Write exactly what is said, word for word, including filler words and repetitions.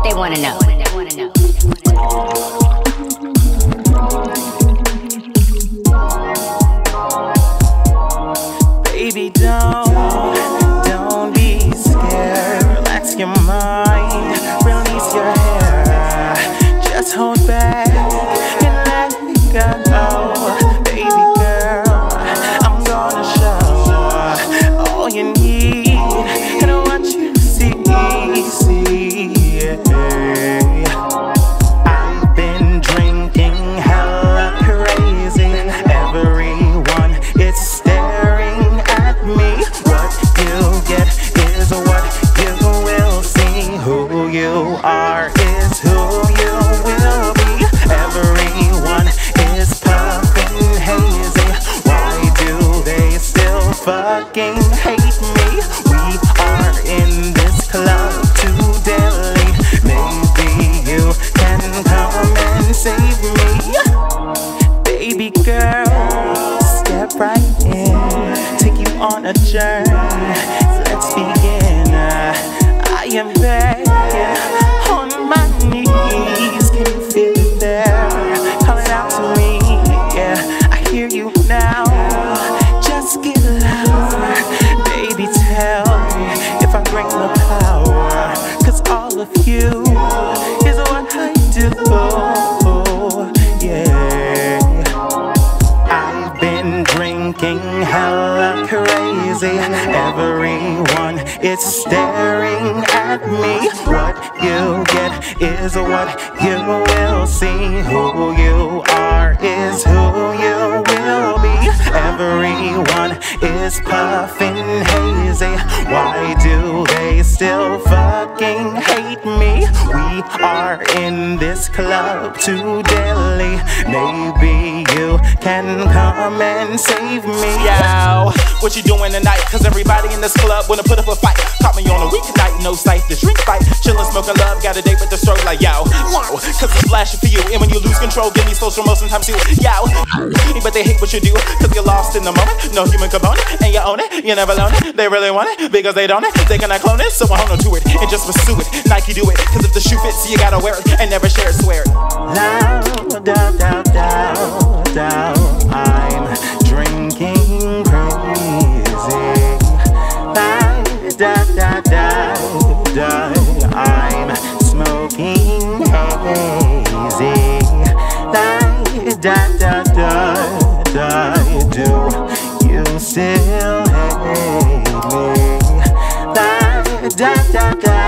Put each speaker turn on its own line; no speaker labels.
they wanna know? What they wanna know?
Baby, don't, don't be scared. Relax your mind, release your hair. Just hold back and let me go. Baby girl, I'm gonna show all you need and what you see, see, yeah. I've been drinking hella crazy. Everyone is staring at me. What you get is what you will see. Who you are is who you will be. Everyone is puffing hazy. Why do they still fucking hate me? We are in this club too deadly. Maybe you can come and save me. Baby girl, step right in, take you on a journey. Let's begin. I am begging on my knees. Can you feel it there? Calling out to me. Yeah, I hear you now. Just get louder. Baby, tell me if I bring the power. Cause all of you is what I do. Yeah, I've been drinking hella crazy. Everyone is staring at me. What you get is what you will see. Who you are is who you will be. Everyone is puffing hazy. Why do they still fucking hate me? We are in this club too deadly. Maybe you can come and save me.
Yo, what you doing tonight? Cause everybody in this club wanna put up a fight. Caught me on a weeknight, no sight, the drink fight. Chillin', smoking love, got a date with the stroke like yo, yo. Cause it's flashing for you, and when you lose control, give me social motion times two, yo. But they hate what you do, cause you're lost in the moment. No human component, and you own it, you never loan it. They really want it, because they don't it. They cannot clone it, so I hold on to it, and just pursue it. Nike do it, cause if the shoe fits, you gotta wear it, and never share it, swear it.
Loud, down, down, down, down. I'm drinking crazy. Loud, down, down, down, down. I'm smoking hazy. Loud, down, down, down, down. Do you still hate me? Loud, down, down, down.